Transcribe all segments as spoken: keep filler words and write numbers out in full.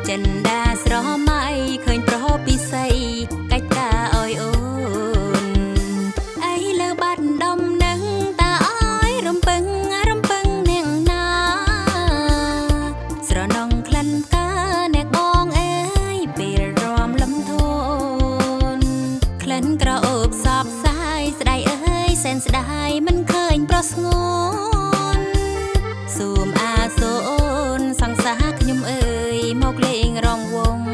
ចិនដាស្រមៃឃើញប្រហពិសីកាច់តាអយអូនអីលើបាត់ដុំនឹងតាអយរំពឹងរំពឹងនាងណាស្រណងក្លិនកាអ្នកបងអើយពេលរំលំធូនក្លិនក្រអូបសបសាយស្ដាយអើយសែនស្ដាយមិនឃើញប្រស្ងួនសូមអាសូនសង្សារខ្ញុំអើយមកលេងរងវង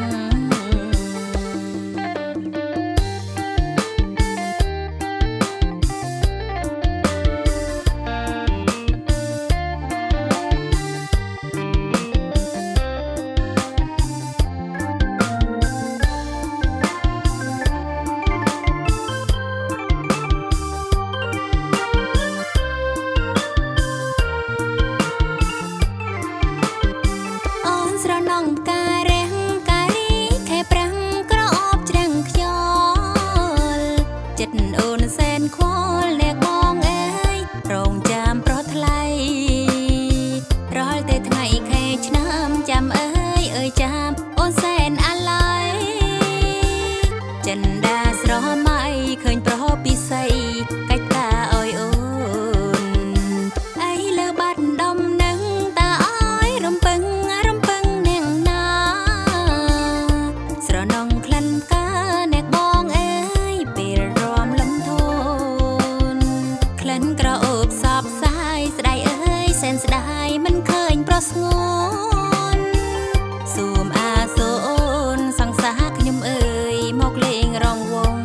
ចិនដាស្រមៃឃើញប្រហពិសីកាច់តាអយអូនអីលើបាត់ដុំនឹងតាអយរំពឹងរំពឹងនាងណាស្រណងក្លិនកាអ្នកបងអើយពេលរំលំធូនក្លិនក្រអូបសបសាយស្ដាយអើយសែនស្ដាយមិនឃើញប្រស្ងួនសូមអាសូនសង្សារខ្ញុំអើយមកលេងរងវង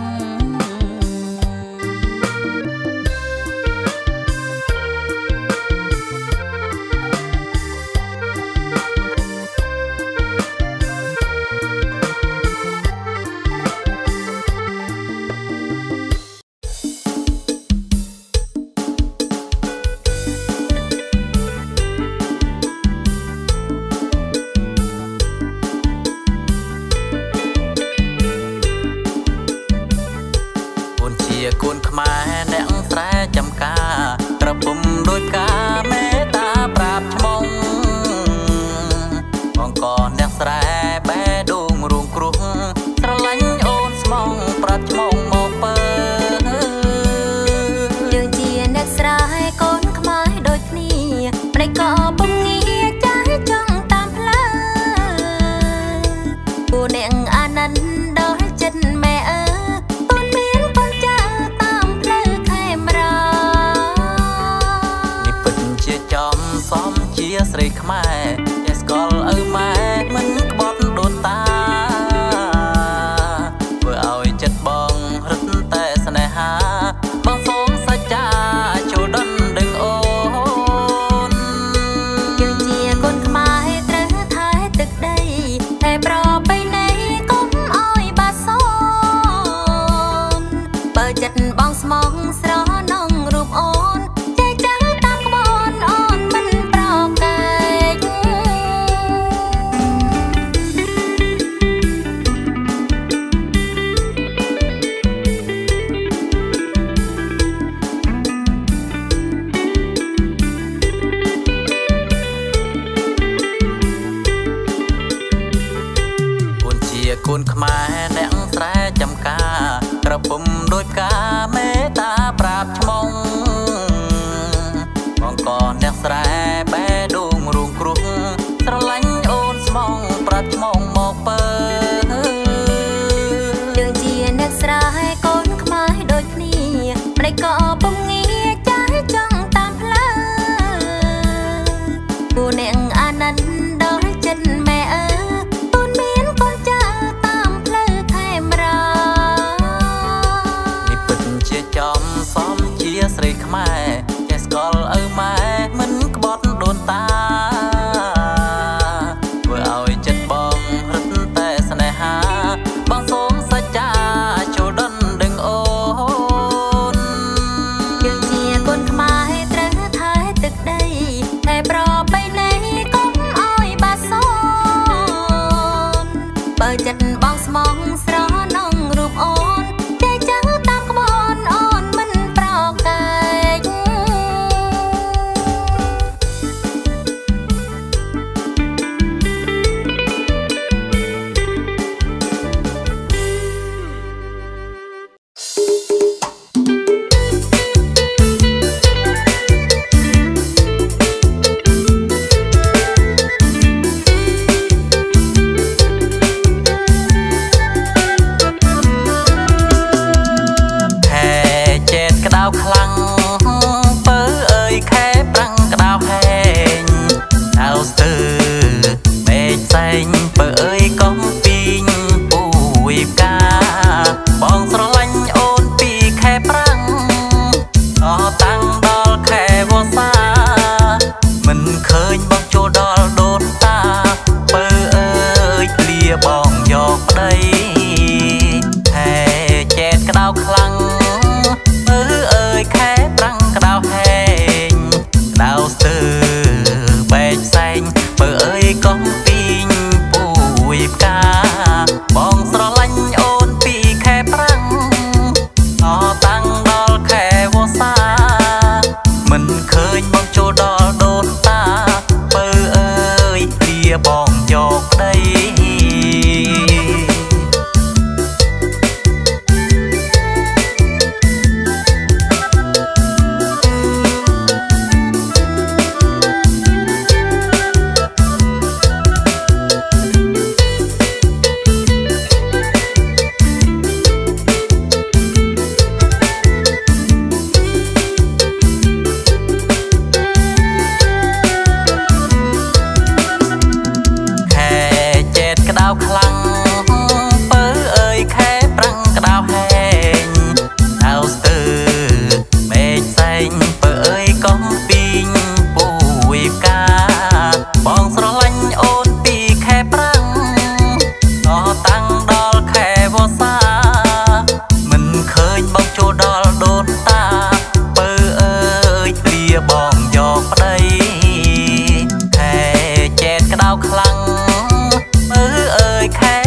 កូនខ្មែរអ្នកស្រែចំការក្រពុំដោយការមេតាប្រាប់ឆ្មងបងកអ្នកស្រែបែដួងរួងគ្រោះស្រឡាញ់អូនស្មងប្រាប់ឆ្មងមកពើយើងជាអ្នកស្រែកូនខ្មែរដូចគ្នាប្តីក៏ពុំងារចាស់ចង់តាមផ្លូវពូអ្នកអាណិនដល់ចិត្តម៉ែអើសំជាស្រីខ្មែរតែស្គាល់ឪម៉ែមិនក្បត់ដូនតាធ្វើឲ្យចិត្តបងរឹតតែស្នេហាបងសូមសច្ចាចូលដណ្ដឹងអូនយើងជាកូនខ្មែរត្រូវថែទឹកដីតែប្របីនៃកុំឲ្យបាសូនបើចិត្តបងស្មងស្រណងរូបអូនកូនខ្មែរអ្នកស្រែចំការក្រពុំដោយការមេតាប្រាប់ឆ្មងបងកអ្នកស្រែបែដួងរួងគ្រោះស្រឡាញ់អូនស្មងប្រាប់ឆ្មងមកពើយើងជាអ្នកស្រែកូនខ្មែរដូចគ្នាប្តីក៏ពុំងារចាស់ចង់តាមផ្លូវពូអ្នកអាណិនដល់ចិត្តម៉ែអើចំសំជាស្រីខ្មែរចេះស្គាល់ឪម៉ែមិនក្បត់ដូនតាធ្វើឲ្យចិត្តបងរឹតតែស្នេហាបងសូមសច្ចាចូលដណ្ដឹងអូនយើងជាកូនខ្មែរត្រូវថែទឹកដីតែប្របីនៃកុំឲ្យបាសូនបើចិត្តបងស្មងស្រណងរូបអូនតែចាំតាមក្បួនអូនមិនប្រកែកបងយកប្តីแห่แจดกระดาวคลังเออเอ่ยแค่ปรังกระดาวแห้งดาวเสือแบกแสงเปิดเอ่ยก้องปีนปูยกาบองสระลันโอนปีแค่ปรังต่อตั้งดอลแค่วัวซามันเคยมองโจดอลโดนตาเปิดเอ่ยเดียบองยกได้คลังเปิดเอ่ยแค่ปรังกระดาวแห้งดาวสเตอร์เมฆแสงเปิดเอ่ยก้องปีนปูยกาบองสระลันโอนปีแค่ปรังต่อตั้งดอลแค่วอซามันเคยบองโจดอลโดนตาเปิดเอ่ยเปลี่ยบองยอกปได้แค่แจดกระดาวคลังเออเอ่ยแค่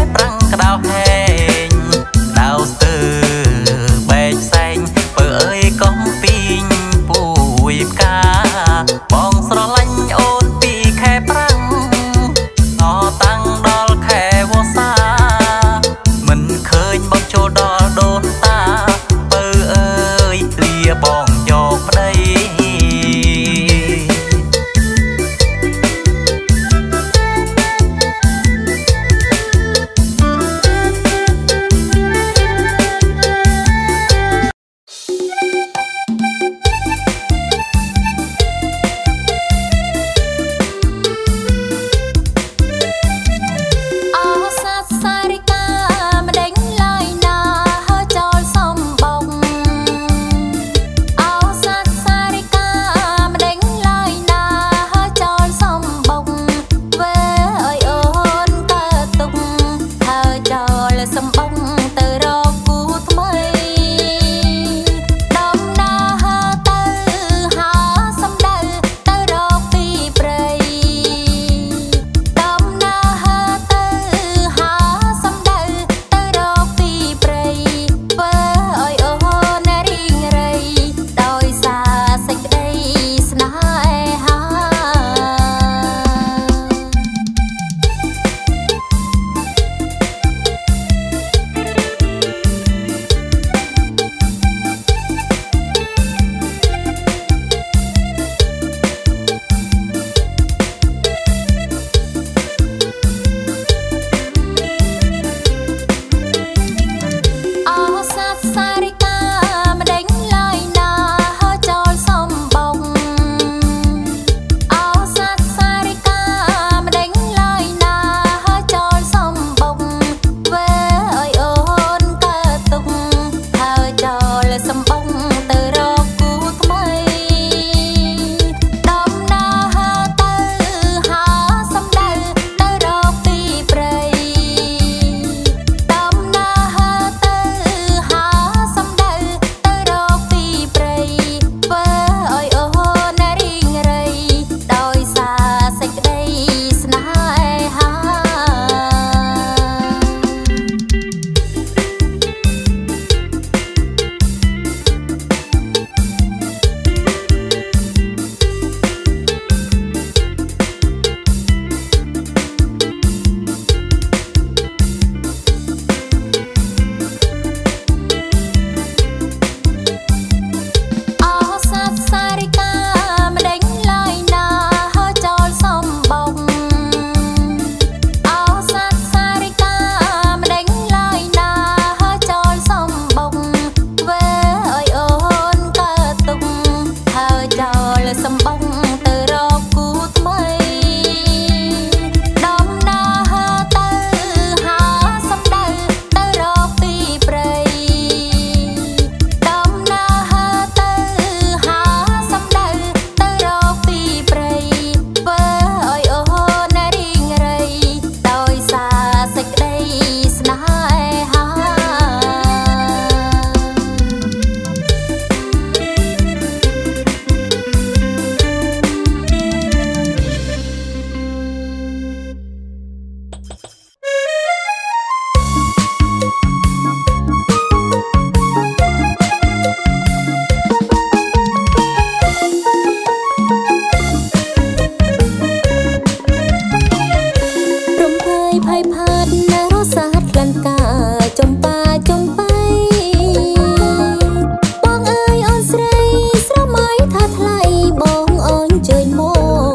ភ័យផាត់ណារសាត់ក្លិនកាចំប៉ាចំបៃបងអើយអូនស្រីស្រមៃថាថ្លៃបងអូនជើញមក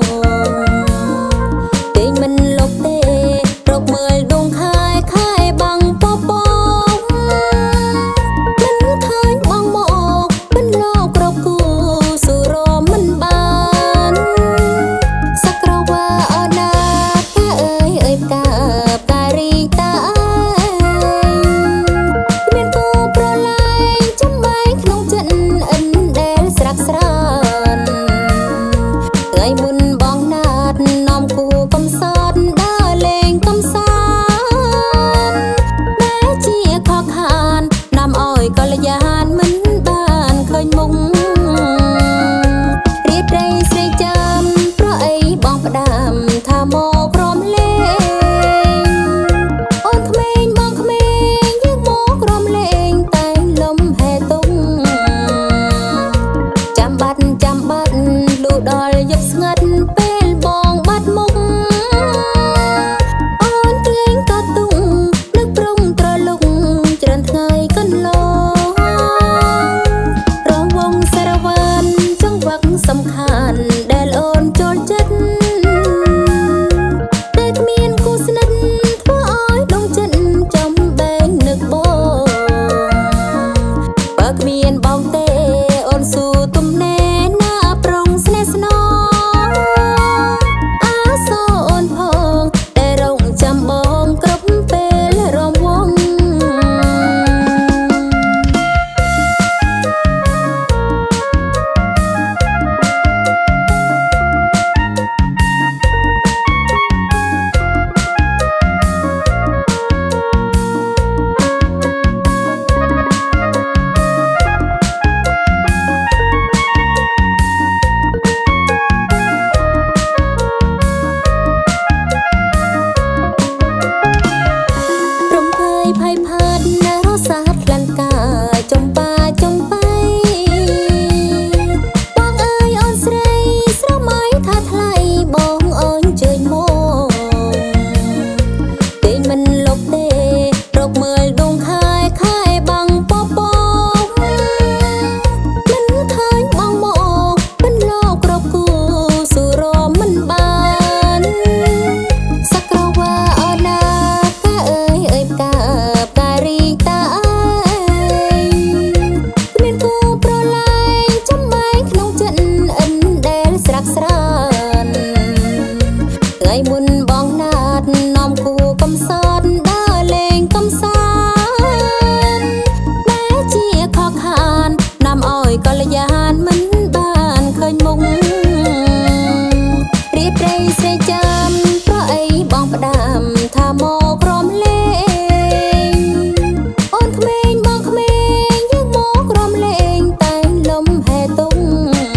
ទេញមិនលុបទេរកមើលដងខែខែបាំងពពងមិនឃើញបងមកមិនលោករកគូសុរមិនបានសក្រវ៉ាអូនណាកាអើយអើយកាការីតាមានគូប្រឡែងចំបែងក្នុងចិត្តអិនដែលស្រាក់ស្រានថ្ងៃមុនបងណាតនាំគូកំសត់ដើរលេងកំសាន្តបែជាខកខាននាំឲ្យកល្យានមិនបានឃើញមុខរៀបរៃស្រីចាំប្រអីបងផ្ដាំថាមកព្រមលេងអូនក្មេងបងក្មេងយើងមកព្រមលេងតែលំហែទុំចាំបាត់ចាំបាត់លូដល់យប់ស្ងាត់ពេលបងបាត់មុខអូនក្លែងក៏ទុំនឹកប្រងត្រលុកច្រើនថ្ងៃកន្លងរងវងសារវ៉ាន់ចង្វាក់សំខាន់ដែលអូនចូលចិត្តតែគ្មានគូស្និទ្ធធ្វើឲ្យដងចិត្តចំបែងនឹកបងបើគ្មានបងទេអូនស៊ូទំនេរណាប្រងស្នេហ៍ស្នងអាសអូនផងតែរងចាំបងគ្រប់ពេលរំវងរំភើយភ័យផាត់ណារសាត់ក្លិនកាចំប៉ាចំបៃបងអើយអូនស្រីស្រមៃថាថ្លៃបងអូនជើញមកទេញមិនលុបទេរកមើលដងខែខែបាំងពពងមិនឃើញបងមកមិនលោករកគូសុរមិនបានសក្រវ៉ាអូនណាកាអើយអើយកាការីតាគ្មានគូប្រឡែងចំបែងក្នុងចិត្តអិនដែលស្រាក់ស្រានថ្ងៃមុនបងណាតនាំគូកំសត់ដើរលេងកំសាន្តបែជាខកខាននាំឲ្យកល្យានមិនបានឃើញមុខរៀបរៃស្រីចាំប្រអីបងផ្ដាំថាមកព្រមលេងអូនក្មេងបងក្មេងយើងមកព្រមលេងតែលំហែទុំ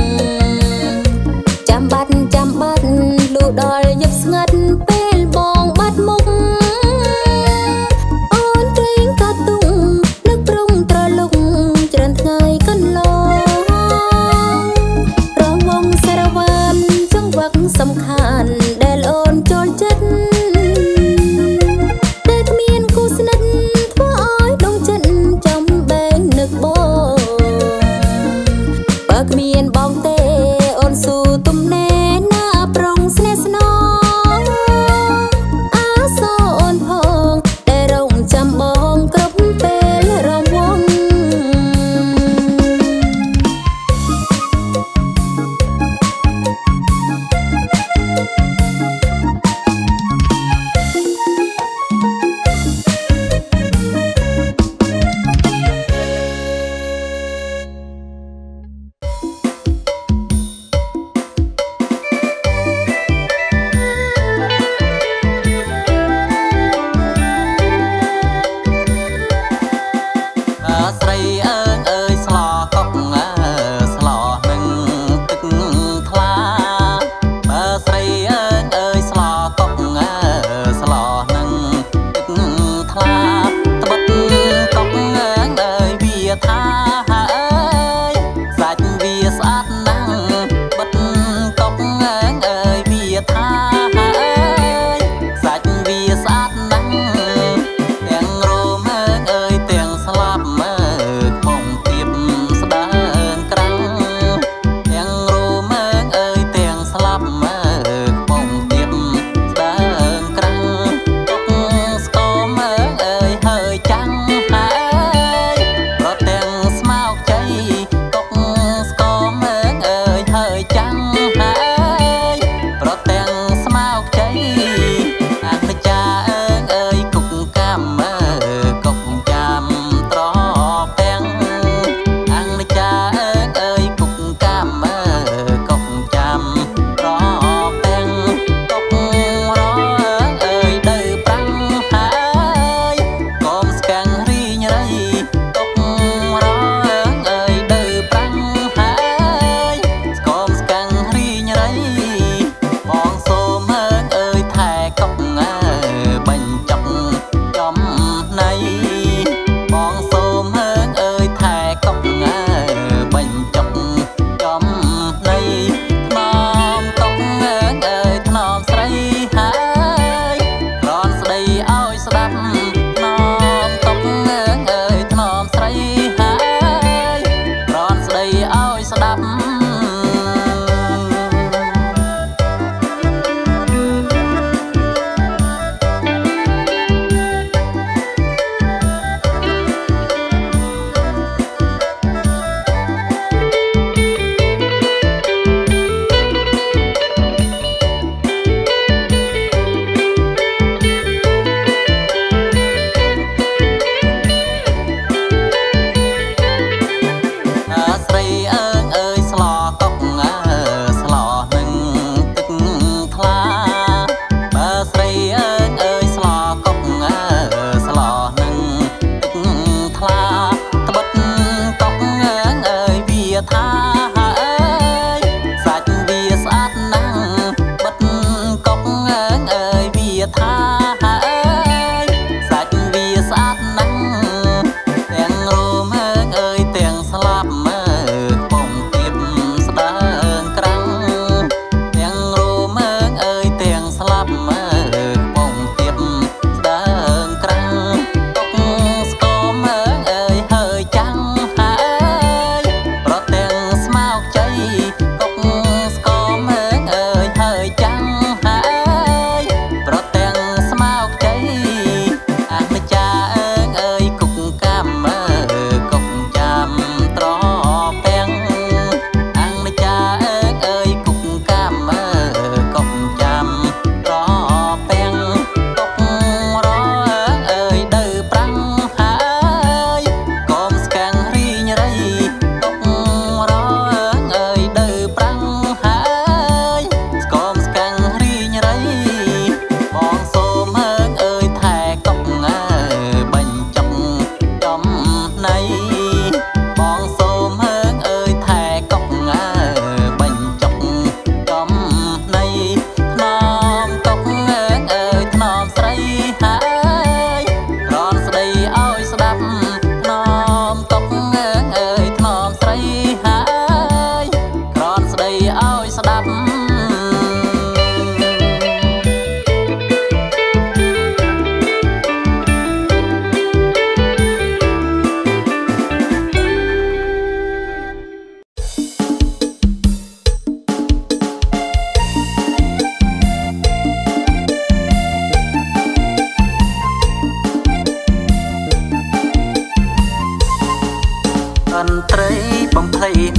ចាំបាត់ចាំបាត់លូដល់យប់ស្ងាត់ពេលបងបាត់មុខអូនក្លែងក៏ទុំនឹកប្រងត្រលុកច្រើនថ្ងៃកន្លងរងវងសារវ៉ាន់ចង្វាក់សំខាន់ដែលអូនចូលចិត្ត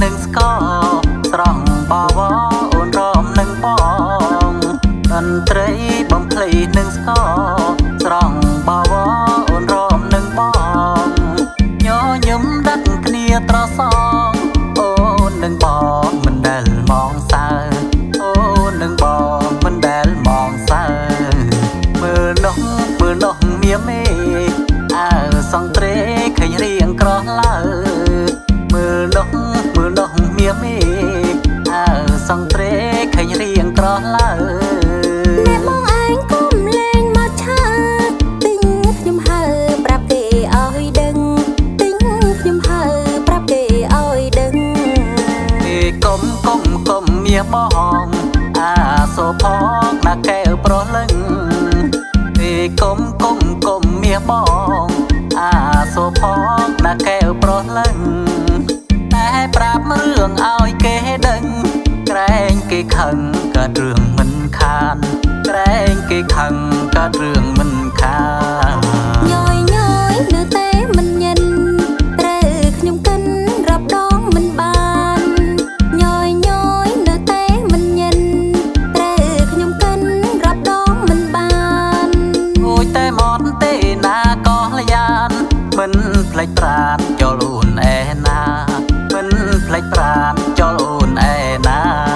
នឹងស្គរស្រង់បវរអូនរំនឹងបងតន្ត្រីបំភ្លៃនឹងស្គរស្រង់បវរអូនរំនឹងបងញញឹមដាក់គ្នាត្រសងអូននឹងបងមិនដែលមองសើអូននឹងបងមិនដែលមองសើមើលនោះមើលនោះមៀមេអើសងត្រេឃើញរៀងក្រឡើមើលនោះមើលនោះមៀមេអើសងត្រេឃើញរៀងក្រឡើអ្នកបងឯងគុំលេងមកឆើទិញខ្ញុំហើប្រាប់គេឲ្យដឹងទិញខ្ញុំហើប្រាប់គេឲ្យដឹងគេគុំគុំគុំមៀបងអាសូផងណាកែវប្រុសលឹងគេគុំគុំគុំមៀបងអាសូផងណាកែវប្រុសលឹងតែប្រាប់រឿងឲ្យគេដឹងក្រែងគេខឹងក៏រឿងមិនខានក្រែងគេខឹងក៏រឿងមិនខានញយញយនៅតែមិនញិនត្រូវខ្ញុំកិនរាប់ដងមិនបានញយញយនៅតែមិនញិនត្រូវខ្ញុំកិនរាប់ដងមិនបានអូយតែមកទេណាក៏លយ៉ានមិនផ្លេចប្រានចោលអូនឯណាមិនផ្លេចប្រានចោលអូនឯណា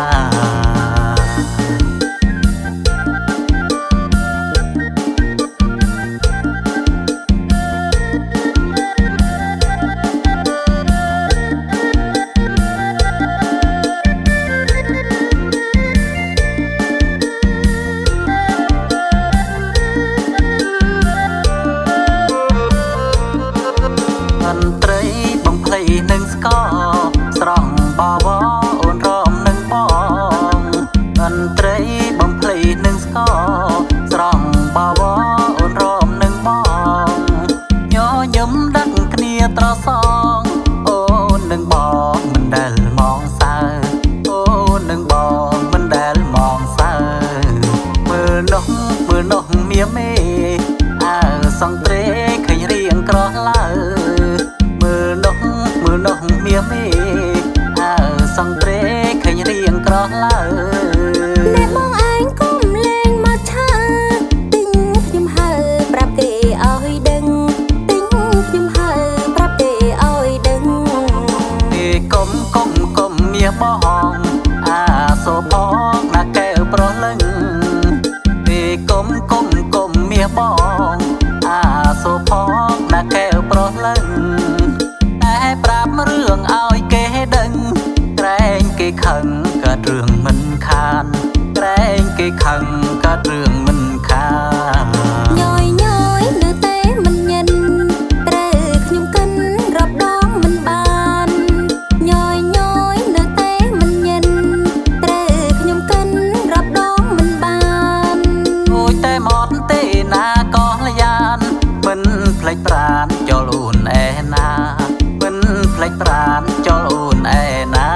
តន្ត្រីបំភ្លៃនឹងស្គរស្រង់បវរអូនរំនឹងបងតន្ត្រីបំភ្លៃនឹងស្គរស្រង់បវរអូនរំនឹងបងញញឹមដាក់គ្នាត្រសងអូននឹងបងមិនដែលមองសើអូននឹងបងមិនដែលមองសើមើលនោះមើលនោះមៀមេអើសងត្រេឃើញរៀងក្រឡើមើលនោះមើលនោះមៀមេអើសងត្រេឃើញរៀងក្រឡើអ្នកបងឯងគុំលេងមកឆើទិញខ្ញុំហើប្រាប់គេឲ្យដឹងទិញខ្ញុំហើប្រាប់គេឲ្យដឹងគេគុំគុំគុំមៀបងអាសូផងណាកែវប្រុសលឹងគេគុំគុំគុំមៀបងអាសូផងណាកែវប្រុសលឹងតែប្រាប់រឿងឲ្យគេដឹងក្រែងគេខឹងក៏រឿងមិនខានក្រែងគេខឹងក៏រឿងមិនខានញយញយនៅតែមិនញិនត្រូវខ្ញុំកិនរាប់ដងមិនបានញយញយនៅតែមិនញិនត្រូវខ្ញុំកិនរាប់ដងមិនបានអូយតែមកទេណាក៏លយ៉ានមិនផ្លេចប្រានចោលអូនឯណាមិនផ្លេចប្រានចោលអូនឯណា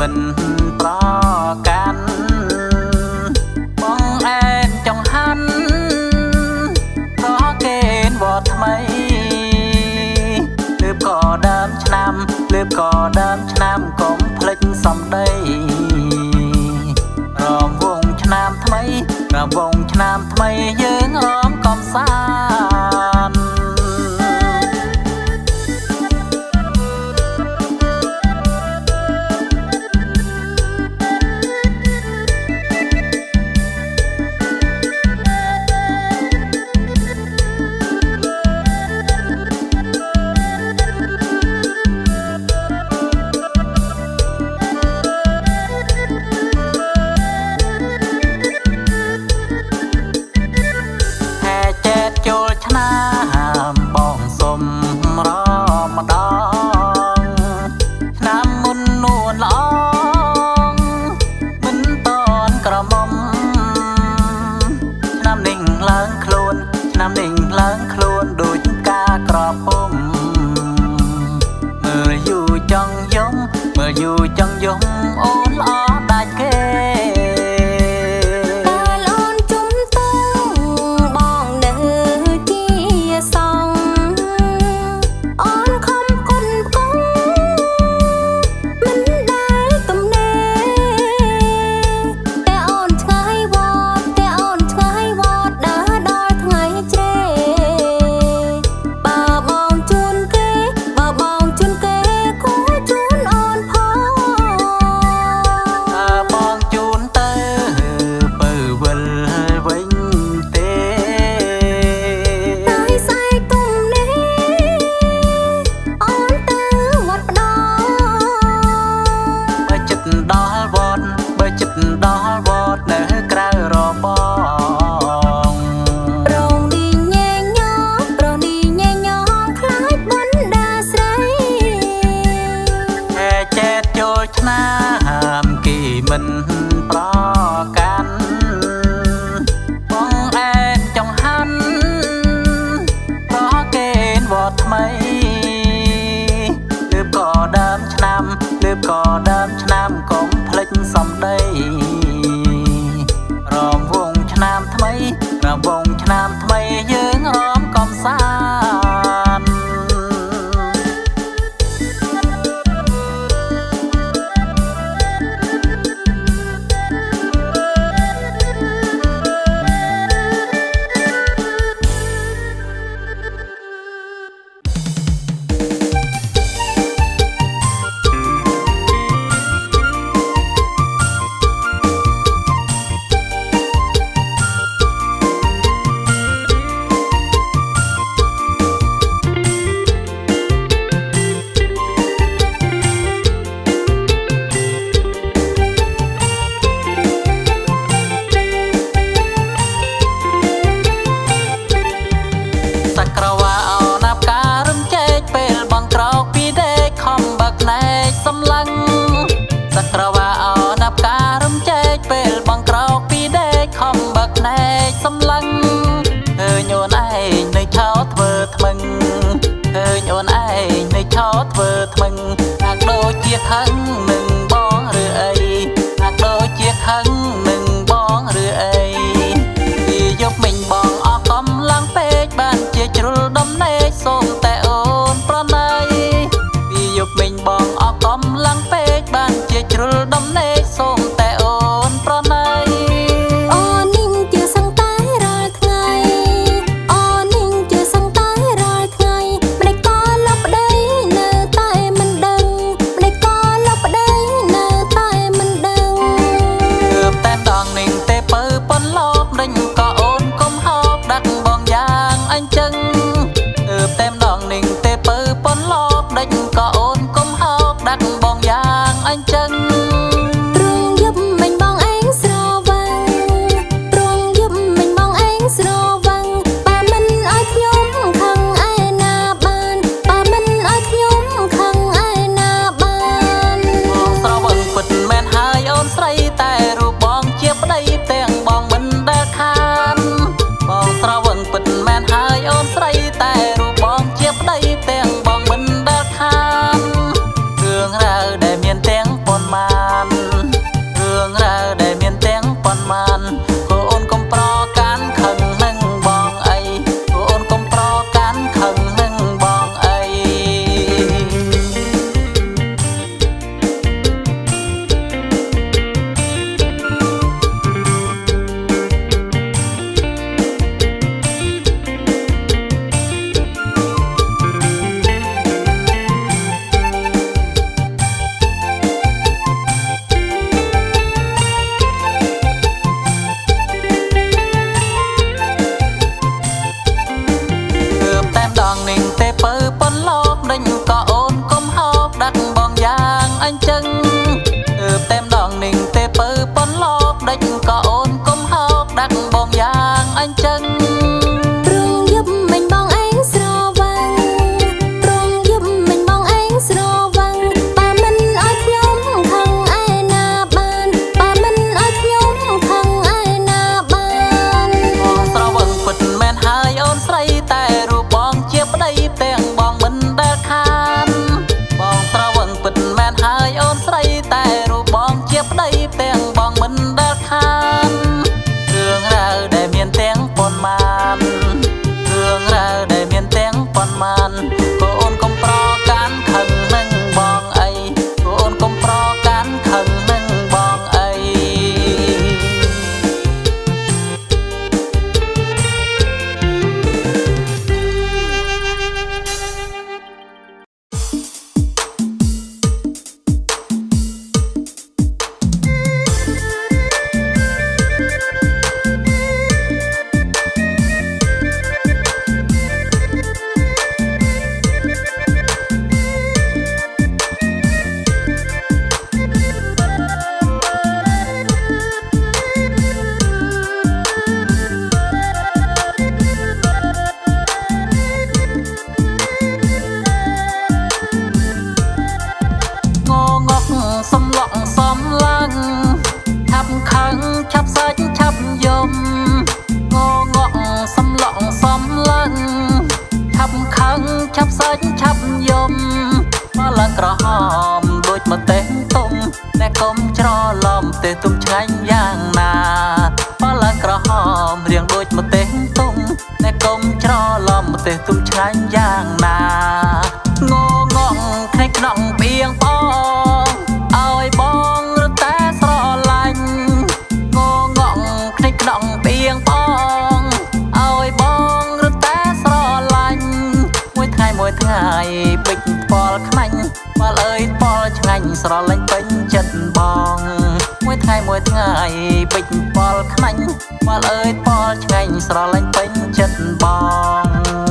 មិនប្រកាន់បងអែនចង្ហាន់ប្រកេនវត្តថ្មីលឿបក៏ដើមឆ្នាំលឿបក៏ដើមឆ្នាំកុំភ្លេចសំដីរំវងឆ្នាំថ្មីរំវងឆ្នាំថ្មីយើងរំកំសាន្តបងសុំរម្ដងឆ្នាំមុននួនល្អងមិនតនក្រមុំឆ្នាំនេះឡើងខ្លួនឆ្នាំនេះឡើងខ្លួនដូចការក្រពុំមើលយូរចង់យំមើលយូរចង់យំអូនល្អដាច់គេដល់វត្តនៅក្រៅរបងរងឌីញែញ៉រងឌីញែញ៉ខ្លាចបណ្ដាស្រីតែចេតចូលឆ្នាំគីមិនប្រកាន់បងអែនចង្ហាន់ប្រកេនវត្តថ្មីលឿបក៏ដើមឆ្នាំលឿបក៏ដើមឆ្នាំកុំភ្លេចសំដីរំវងឆ្នាំថ្មីរំវងឆ្នាំថ្មីយើងរំកំសាន្តសម្លឹងសក្រវាអោណាប់ការរំចែកពេលបងក្រោកពីដេកខំបើកណែកសម្លឹងឃើញអូនឯងនៅឆោធ្វើថ្មឹងឃើញអូនឯងនៅឆោធ្វើថ្មឹងហាក់ដូចជាខឹងនឹងបងឬអីហាក់ដូចជាខឹងនឹងបងឬអីពីយកមិញបងអស់កំឡើងពេកបានជាជ្រុលដំណេកសូមតែអូនប្រណីពីយកមិញបងអស់កំឡើងពេកបានជាជ្រុលដំណេកសូមតែអូនប្រណីអូននេះជាសង្តែរាល់ថ្ងៃអូននេះជាសង្តែរាល់ថ្ងៃម្ដេចក៏លុបប្តីនៅតែមិនដឹងម្ដេចក៏លុបប្តីនៅតែមិនដឹងទើបតែម្ដងនេះទេពើប៉ុនលោកដេញក៏អូនកុំហោកដាក់បងយ៉ាងអញ្ចឹងទើបតែម្ដងនេះទេពើប៉ុនលោកដេញក៏អូនកុំហោកដាក់បងយ៉ាងអញ្ចឹងព្រោះយប់មិញបងឯងស្រវាំងព្រោះយប់មិញបងឯងស្រវាំងបើមិនឲ្យខ្ញុំខឹងឯណាបានបើមិនឲ្យខ្ញុំខឹងឯណាបានបងស្រវឹងពិតមែនហើយអូនស្រីតែរូបបងជាប្តីទាំងបងមិនដែលខានបងស្រវឹងពិតមែនហើយអូនស្រីតែរូបបងជាប្តីទាំងបងមិនដែលខានរឿងរ៉ាវដែលមានទាំងប៉ុន្មានប្តីទាំងបងមិនដែលខានរឿងរ៉ាវដែលមានទាំងប៉ុន្មានរឿងរ៉ាវដែលមានទាំងប៉ុន្មានកូនកុំប្រកាន់ខឹងនឹងបងអីកូនកុំប្រកាន់ខឹងនឹងបងអីសំឡក់សំឡាំងឆាប់ខឹងឆាប់សាច់ឆាប់យំងងក់សំឡក់សំឡាំងឆាប់ខឹងឆាប់សាច់ឆាប់យំមកឡើងក្រហមដូចម្ទេសទុំអ្នកកុំច្រឡំទេទុំឆ្ងាញ់យ៉ាងណាមកឡើងក្រហមរៀងដូចម្ទេសទុំអ្នកកុំច្រឡំទេទុំឆ្ងាញ់យ៉ាងណាងងក់ក្នុងក្នុងបៀងបងឲ្យបងរត់តែស្រឡាញ់ងងក់ក្នុងក្នុងបៀងបងឲ្យបងរត់តែស្រឡាញ់មួយថ្ងៃមួយថ្ងៃបិចប៉លខ្មាញ់ប៉លអើយប៉លឆ្ងាញ់ស្រឡាញ់ពេញចិត្តបងមួយថ្ងៃមួយថ្ងៃបិចប៉លខ្មាញ់ប៉លអើយប៉លឆ្ងាញ់ស្រឡាញ់ពេញចិត្តបង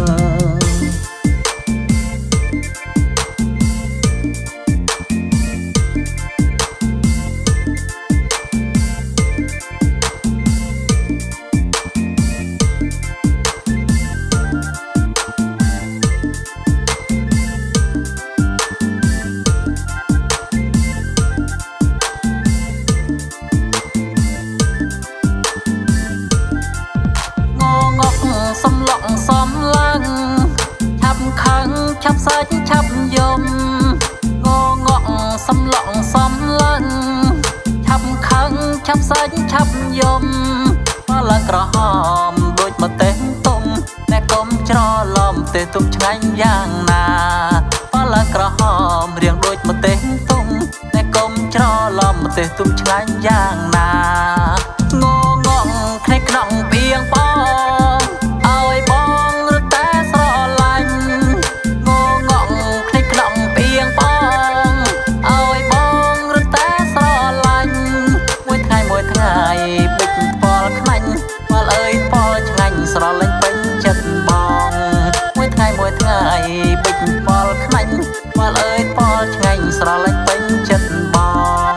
សំឡក់សំឡាំងឆាប់ខឹងឆាប់សាច់ឆាប់យំងងក់សំឡក់សំឡាំងឆាប់ខឹងឆាប់សាច់ឆាប់យំមកឡើងក្រហមដូចម្ទេសទុំអ្នកកុំច្រឡំទេទុំឆ្ងាញ់យ៉ាងណាមកឡើងក្រហមរៀងដូចម្ទេសទុំអ្នកកុំច្រឡំទេទុំឆ្ងាញ់យ៉ាងណាងងក់ក្នុងក្នុងបៀងបងឲ្យបងរត់តែស្រឡាញ់ងងក់ក្នុងក្នុងបៀងបងឲ្យបងរត់តែស្រឡាញ់មួយថ្ងៃមួយថ្ងៃបិចប៉លខ្មាញ់ប៉លអើយប៉លឆ្ងាញ់ស្រឡាញ់ពេញចិត្តបងមួយថ្ងៃមួយថ្ងៃបិចប៉លខ្មាញ់ប៉លអើយប៉លឆ្ងាញ់ស្រឡាញ់ពេញចិត្តបង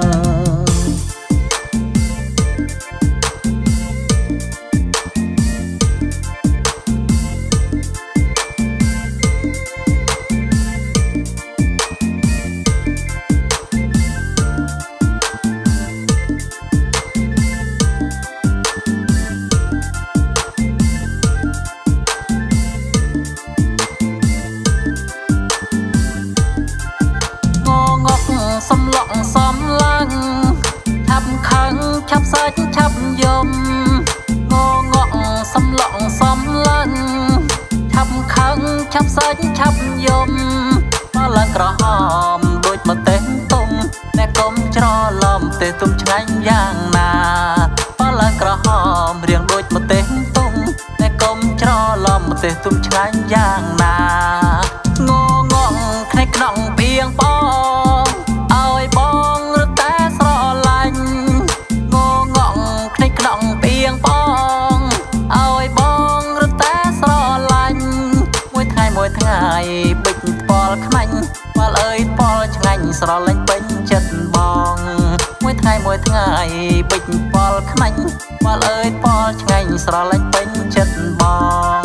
សំឡក់សំឡាំងឆាប់ខឹងឆាប់សាច់ឆាប់យំងងក់សំឡក់សំឡាំងឆាប់ខឹងឆាប់សាច់ឆាប់យំមកឡើងក្រហមដូចម្ទេសទុំអ្នកកុំច្រឡំទេទុំឆ្ងាញ់យ៉ាងណាមកឡើងក្រហមរៀងដូចម្ទេសទុំអ្នកកុំច្រឡំទេទុំឆ្ងាញ់យ៉ាងណាងងក់ក្នុងក្នុងបៀងបងឲ្យបងរត់តែស្រឡាញ់ងងក់ក្នុងក្នុងបៀងបងឲ្យបងរត់តែស្រឡាញ់មួយថ្ងៃមួយថ្ងៃបិចប៉លខ្មាញ់ប៉លអើយប៉លឆ្ងាញ់ស្រឡាញ់ពេញចិត្តបងមួយថ្ងៃមួយថ្ងៃបិចប៉លខ្មាញ់ប៉លអើយប៉លឆ្ងាញ់ស្រឡាញ់ពេញចិត្តបង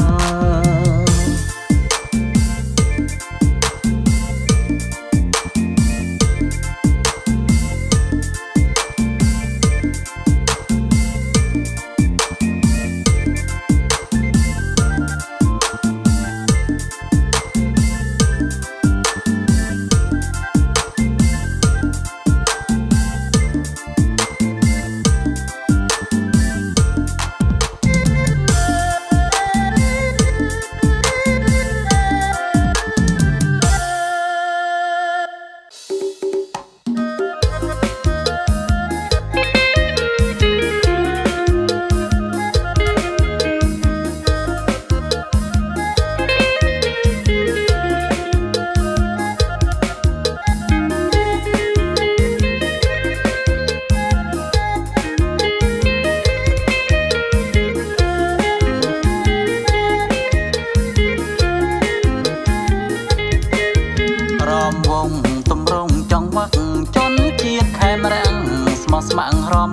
mạng ròm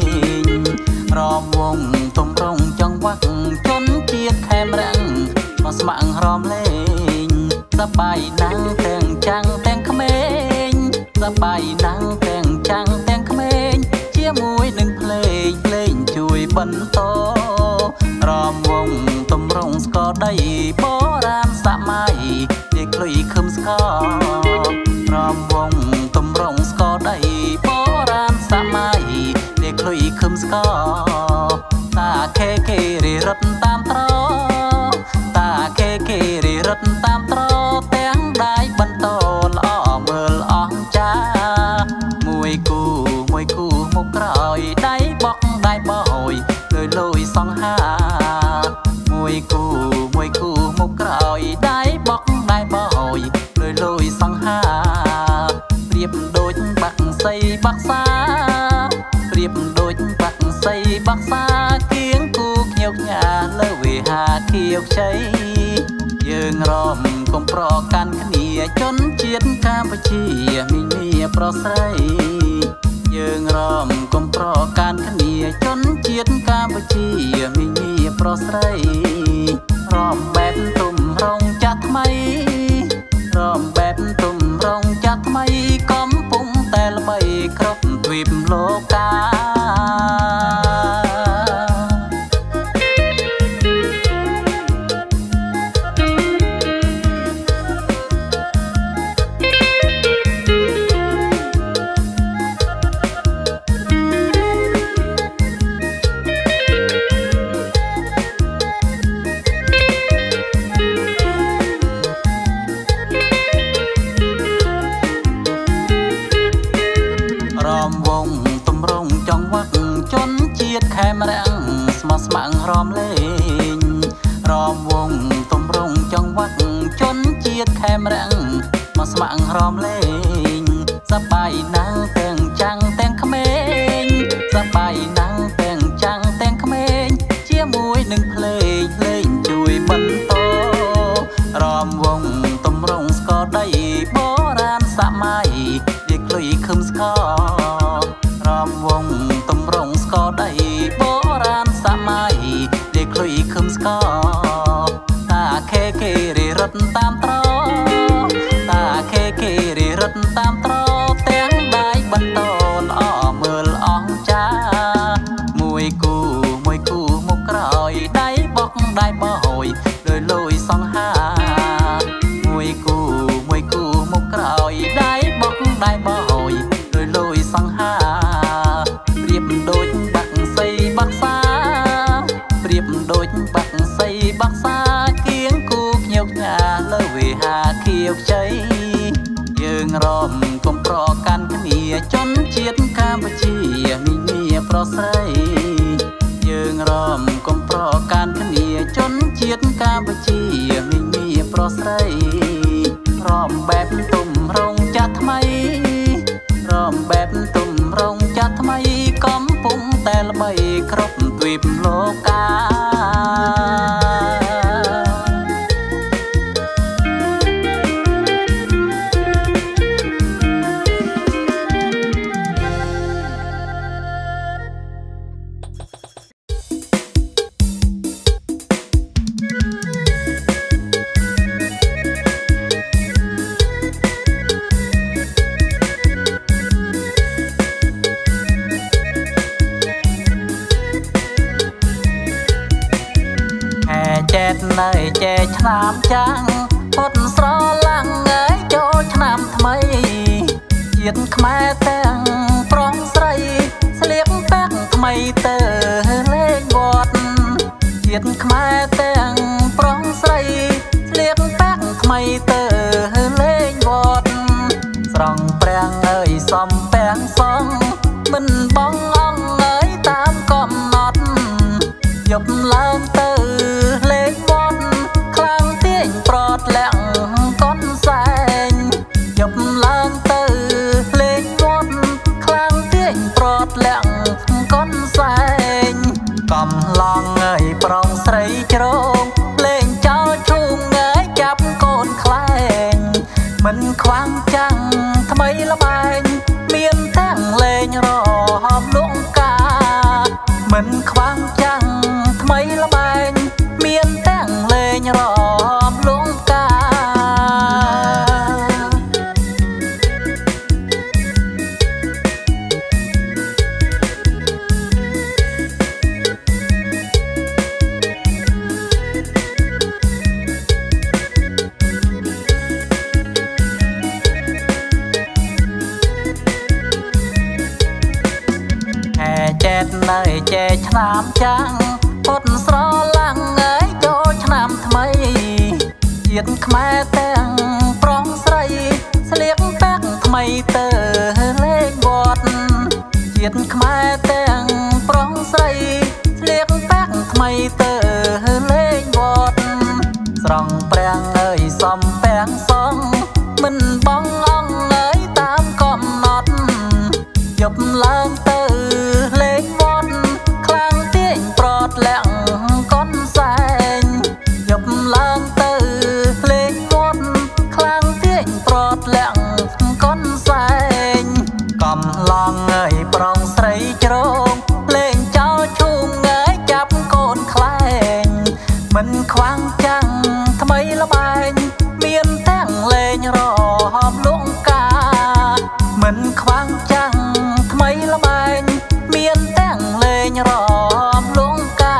lên ròm vòng tôm rong trong vắt chốn chiết khem răng mà mạng ròm lênสบายนั่งแต่งจังแต่งเขมรสบายนั่งแต่งจังแต่งเขมรเชี่ยมวยหนึ่งเพลงเพลงช่วยบรรโตรอมวงตมรงสกอได้โบราณสมัยเด็กลุยคืมสกอรอมวงตมรงสกอได้โบราณสมัยเด็กลุยคืมสกอตาเคเกรีรัตตามตรอตาเคเกรีรัตตามตรอแต่งได้บรรโตล้อเมื่ออ่องจ้ามวยกูมวยกูมุกรอยได้บอกได้บ่อยเลยลอยสองหามวยกูมวยกูมุกรอยได้บอกได้บ่อยเลยลอยสองหาเปรียบโดยบักใส่บักซาเปรียบโดยบักใส่บักซาเกียงกูเขียวหยาเลเวหาเขียวใช้ยืงรอมกลมปลอกันขณีจนเจียนกามปชีมีเมียปลอใสยืงรอมกลมปลอกันขณีจนเจียนกามปชีมีเมียปลอใสรอมแบบตุ่มรองจัดไม่รอมแบบตุ่มรองจัดไม่ก้มปุ่มแต่ละใบครบทวีปโลการอมวงตุ่มรงจังวักจนเจียดแคมรังสมาสมังรอมเล่นรอมวงตุ่มรงจังวักจนเจียดแคมรังมาสมังรอมเล่นสบายนั่งแต่งจังแต่งเขมรสบายนั่งแต่งจังแต่งเขมรเชี่ยมวยหนึ่งเพลงเพลงช่วยบรรโตรอมวงตุ่มรงสกอได้โบราณสมัยเด็กลุยคืมสกอรอมวงตุ่มรงสกอได้โบราณสมัยเด็กลุยคืมสกอตาเคเกรีรัตตามตรอตาเคเกรีรัตตามตรอแต่งได้บรรโตล้อเมื่ออ่องจ้ามวยกูมวยกูมุกรอยได้บอกได้บ่อยโดยลอยสองหามวยกูมวยกูมุกรอยได้บอกได้บ่อยโดยลอยสองหาเปรียบโดยบักใส่บักซาเปรียบโดยบักใส่บักซาเกียงกูเขียวหยาเลเวหาเขียวใจยืงรอมกลมปลอกันขณีจนเจียนกามปชีมีเมียปลอใสยืงรอมกลมปลอกันขณีจนเจียนกามปชีมีเมียปลอใสรอมแบบตุ่มรงจัดทำไมรอมแบบตุ่มรงจัดทำไมก้มปุ่มแต่ละใบครบทวีปโลกาเจ็ดเนยเจชนามจังพดสรลังเงยโจชนามทำไมเจียนขมายแต่งปรองใส่เสลียงแป้งทำไมเตอเล่งวดเจียนขมายแต่งปรองใส่เสลียงแป้งทำไมเตอเล่งวดสรองแปลงเอ้ยซอมแป้งซองมันบ้องอ่องเอ้ยตามกอมนอดยบเล่าเตอแหลงก้นแสงยบลางเตอเพลงวดคลางเตี้ยงปลอดแหลงก้นแสงกำลองเงยปรองใส่โจงเพลงเจ้าชูงเงยจับโกนแคลงมันควางจังทำไมละบายเมียนแต่งเลงรอหอมดเนยแจឆ្នាមចាំងពត់ស្រឡាំងអើយចូលឆ្នាំថ្មីជាតិខ្មែរទាំងប្រុងស្រីស្លៀកពាក់ថ្មីទៅលេងវត្តជាតិខ្មែរទាំងប្រុងស្រីស្លៀកពាក់ថ្មីទៅលេងវត្តស្រង់ប្រាំងអើយសំពាំងសងមិនបងអង្គអើយតាមកំណត់យប់ឡើងទៅលេងវត្តខ្លាំងទាញប្រតលាក់កុនសែងយប់ឡើងទៅលេងវត្តខ្លាំងទាញប្រតលាក់កុនសែងកំឡងអើយប្រុងស្រីជ្រងលេងចោលឈូងអើយចាប់កូនខ្លែងមិនខ្វាំងចាំងថ្មីល្បែងមានទាំងលេងរហមលងកាមិនខ្វាំងចាំងថ្មីល្បែងមានទាំងលេងរមលងកា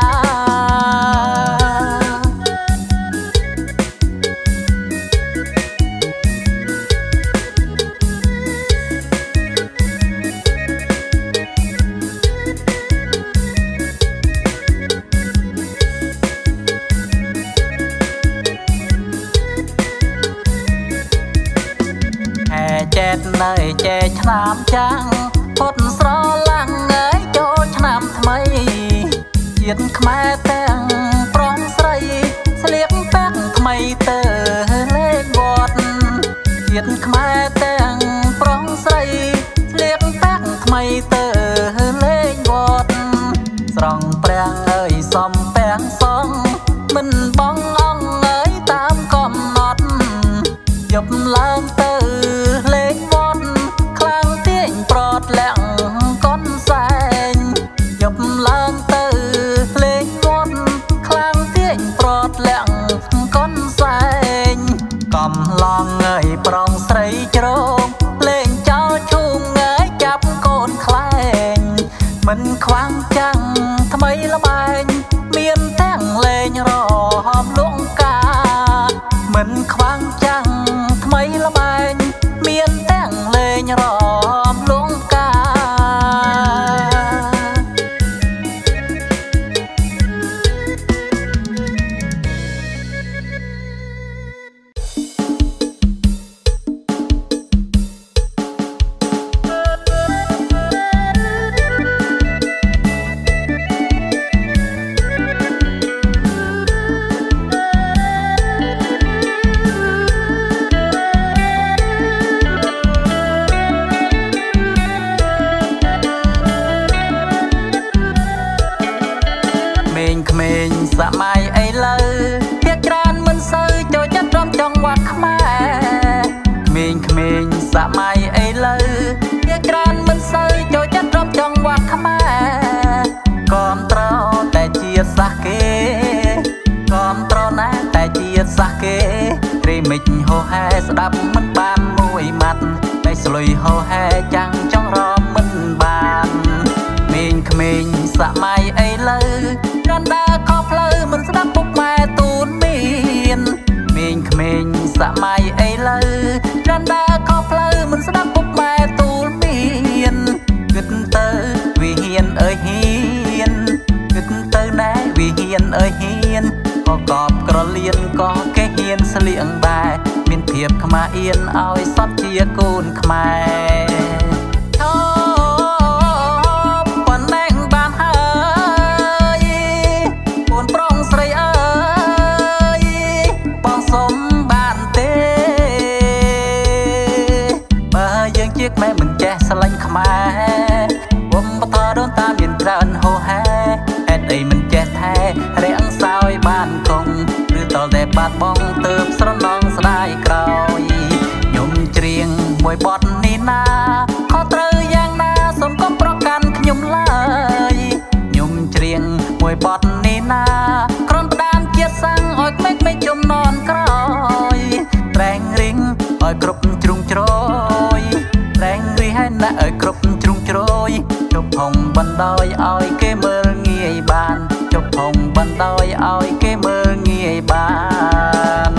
แจดเนยแจឆ្នាមចាំងពត់ស្រឡាំងអើយចូលឆ្នាំថ្មីជាតិខ្មែរទាំងប្រុងស្រីស្លៀកពាក់ថ្មីទៅលេងវត្តជាតិខ្មែរទាំងប្រុងស្រីស្លៀកពាក់ថ្មីទៅលេងវត្តស្រង់ប្រាំងអើយសំពាំងសងមិនបងអង្គអើយតាមកំណត់យប់ឡើងទៅលេងវត្តខ្លាំងទាញប្រតលាក់កុនសែងយប់ឡើងទៅលេងវត្តខ្លាំងទាញប្រតលាក់កុនសែងកំឡងអើយប្រុងស្រីជ្រងលេងចោលឈូងអើយចាប់កូនខ្លែងមិនខ្វាំងចាំងថ្មីល្បែងមានទាំងលេងរហមលងកាមិនខ្វាំងចាំងថ្មីល្បែងមានទាំងលេងរមលងកាក្មេងសម័យឥឡូវភាគច្រើនមិនសូវចូលចិត្តរំចង់វត្តខ្មែរក្មេងក្មេងសម័យឥឡូវភាគច្រើនមិនសូវចូលចិត្តរំចង់វត្តខ្មែរគាំទ្រតែជាសាសគេគាំទ្រណាស់តែជាសាសគេរីមិចហោហែស្ដាប់មិនបានមួយម៉ាត់តែស្លុយហោហែចាំងចង់រំមិនបានក្មេងក្មេងសម័យឥឡូវរំដើរខុសផ្លូវមិនស្ដាប់ពុកម៉ែទូនមានក្មេងក្មេងសម័យឥឡូវរំដើរខុសផ្លូវមិនស្ដាប់ពុកម៉ែទូលមានគិតទៅវិហ៊ានអើយហ៊ានគិតទៅណែវិហ៊ានអើយហ៊ានក៏កបក្រលៀនក៏គេហ៊ានស្លៀងដែរមានភាពខ្មាស់អៀនឲ្យសត្វជាកូនខ្មែរម៉ែមិនចេះស្រឡាញ់ខ្មែរវំបតដូនតាមានច្រើនហោហែហេតុអីមិនចេះថែរាំងសោយបានគង់ឬតលតែបាត់បង់ទើបស្រណងស្ដាយក្រោយខ្ញុំច្រៀងមួយបទនេះណាខុសត្រូវយ៉ាងណាសូមកុំប្រកាន់ខ្ញុំឡើយខ្ញុំច្រៀងមួយបទនេះណាគ្រាន់ផ្ដានជាតិសាំងឲ្យក្មេងៗជំនាន់ក្រោយត្រែងរៀងឲ្យគ្រប់ជ្រុងជ្រោយតែងរីហើយណាស់ឲ្យគ្រប់ជ្រុងជ្រោយជប់ហុងបណ្ដោយឲ្យគេមើលងាយបានជប់ហុងបណ្ដោយឲ្យគេមើលងាយបាន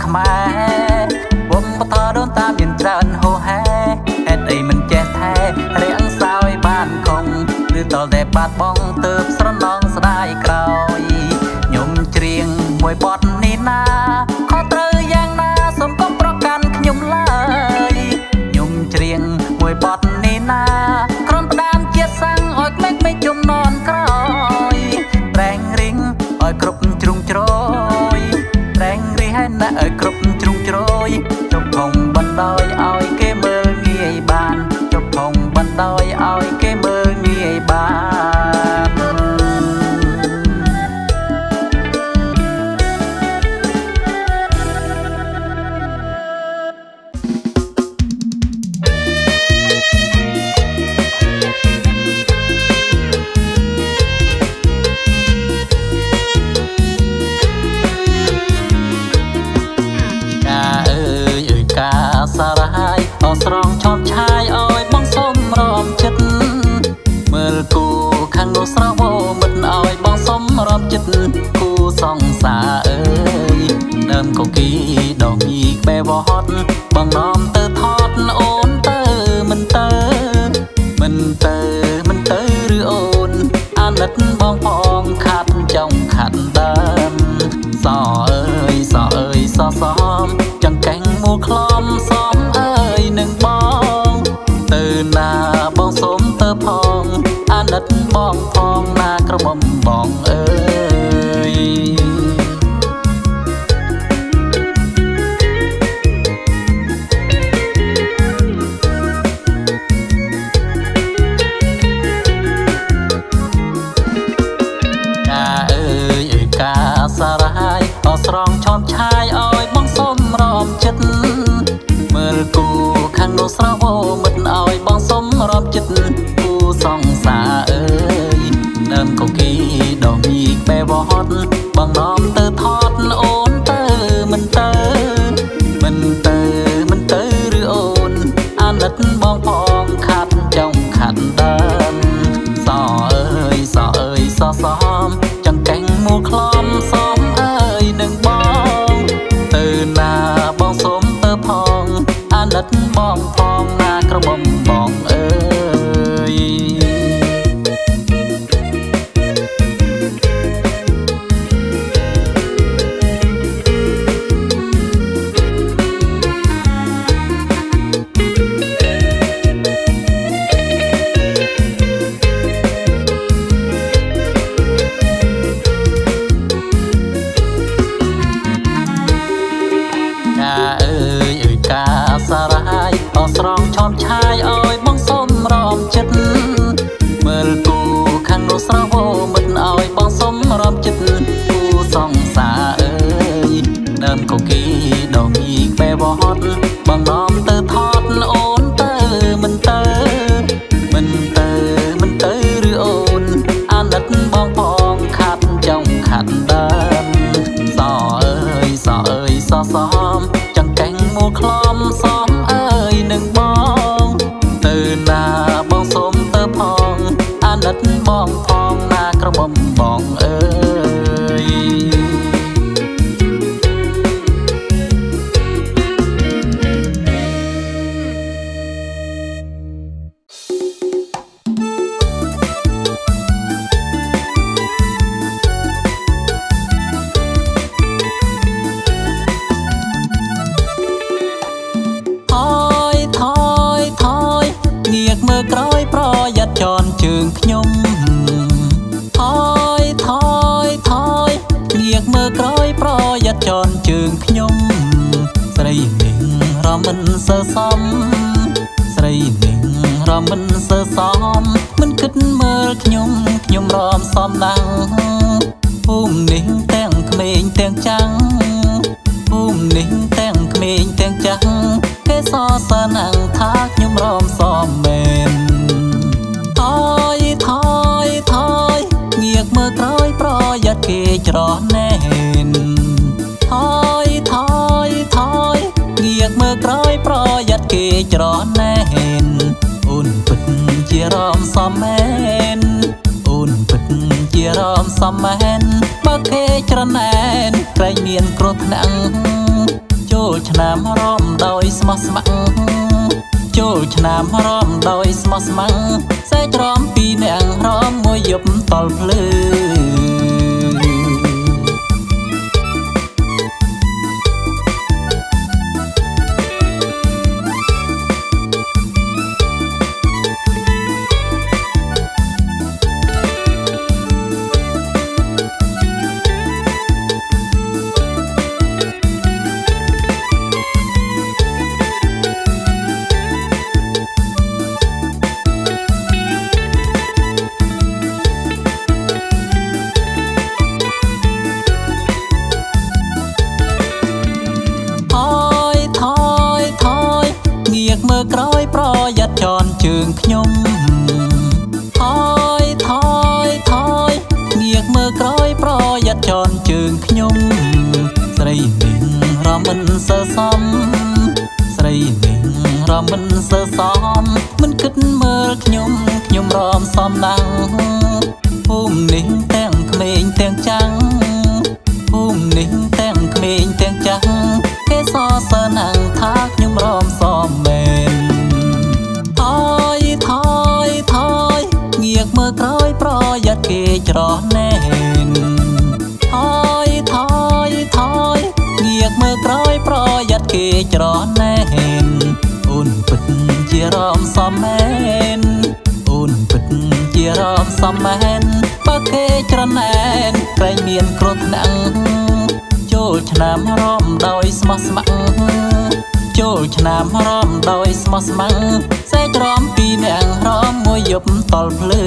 ខ្មែរវងបតដូនតាមានច្រើនហូហែហេតុអីមិនចេះថែរៀងសោយបានគង់ឬតតែបាត់បង់ទើបស្រណងស្ដាយក្រោយខ្ញុំច្រៀងមួយបទនេះណាខុសត្រូវយ៉ាងណាសូមកុំប្រកាន់ខ្ញុំឡើយខ្ញុំច្រៀងមួយបទនេះណាក្រុមផ្ដាំជាតិសាំងឲ្យក្មេងៗជំនាន់ក្រោយប្រែងរីងឲ្យគ្រប់ជ្រុងជ្រោយប្រែងរីហើយណាឲ្យគ្រប់ជ្រុងជ្រោយជប់ផងបណ្ដោយឲ្យគេមើលងាយបានជប់ផងបណ្ដោយឲ្យគេមើលងាយបានសារហាយអស្រងឆោតឆាយឲ្យបងសុំរំចិត្តមើលគូខាងនោះស្រវោមិនឲ្យបងសុំរំចិត្តគូសងសាអើយដើមកុកីដងមីបែវហត់បងនាំទៅថតអូនទៅមិនទៅមិនទៅមិនទៅឬអូនអាណិតបងផងខាត់ចង់ខាត់ដើមសអើយសអើយសសំចង្កេងមូលខ្លំសំអើយនឹងបងទៅណាបងសុំទៅផងអាណិតបងផងណាក្រមុំបងអើយសារហាយអស្រងឆោមឆាយឲ្យបងសុំរំចិត្តមើលគូខាងនោះស្រវោមិនឲ្យបងសុំរំចិត្តគូសងសាអើយដើមកុកីដងមីបែវហត់បងនាំទៅថតអូនទៅមិនទៅមិនទៅមិនទៅឬអូនអាណិតបងផងខាត់ចង់ខាត់ដើមសអើយសអើយសសំចង្កេងមូលខ្លំសំអើយនឹងបងទៅណាបងសុំទៅផងអាណិតបងផងណាក្រមុំបងអើយសារហាយអស្រងឆោមឆាយឲ្យបងសុំរំចិត្តមើលគូខាងនោះស្រវោមិនឲ្យបងសុំរំចិត្តគូសងសាអើយដើមកុកីដងមីបែវហត់បងនាំទៅថតអូនទៅមិនទៅមិនទៅមិនទៅឬអូនអាណិតបងផងខាត់ចង់ខាត់ដើមសអើយសអើយសសំចង្កេងមូលខ្លំសំអើយនឹងបងទៅណាបងសុំទៅផងអាណិតបងផងណាក្រមុំបងអើយក្រោយប្រយ័ត្នចនជើងខ្ញុំថយថយថយងាកមើលក្រោយប្រយ័ត្នចនជើងខ្ញុំស្រីនឹងរមិនសើសំស្រីនឹងរមិនសើសំមិនគិតមើលខ្ញុំខ្ញុំរំសំដាំងភូមិនេះទាំងក្មេងទាំងចាំងភូមិនេះទាំងក្មេងទាំងចាំងគេសរសើរណាំងថាខ្ញុំរំសំមែនថយថយថយងាកមើលក្រោយប្រយ័ត្នគេច្រណែនថយថយថយងាកមើលក្រោយប្រយ័ត្នគេច្រណែនអូនពិតជារំសំមែនអូនពិតជារំសំមែនបើគេច្រណែនក្រែងមានគ្រោះថ្នាក់ឆ្នាំរំដោយស្មោះស្ម័គ្រចូលឆ្នាំរំដោយស្មោះស្ម័គ្រសេចរំពីអ្នករំមួយយប់តល់ភ្លឺក្រោយប្រយ័ត្នចនជើងខ្ញុំថយថយថយងាកមើលក្រោយប្រយ័ត្នចនជើងខ្ញុំស្រីនេះរំមិនសើសំស្រីនេះរំមិនសើសំមិនគិតមើលខ្ញុំខ្ញុំរំសំណាំងភូមិនេះទាំងក្មេងទាំងចាំងភូមិនេះទាំងក្មេងទាំងចាំងគេសរសើរណាំងថាខ្ញុំរំសំមែនថយថយថយងាកមើលក្រោយប្រយ័ត្នគេច្រណែនថយថយថយងាកមើលក្រោយប្រយ័ត្នគេច្រណែនអូនពិតជារំសំមែនអូនពិតជារំសំមែនបើគេច្រណែនក្រែងមានគ្រោះថ្នាក់ចូលឆ្នាំរំដោយស្មោះស្ម័គ្រចូលឆ្នាំរំដោយស្មោះស្ម័គ្រសេចរំពីអ្នករំមួយយប់តល់ភ្លឺ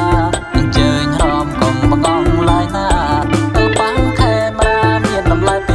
ពី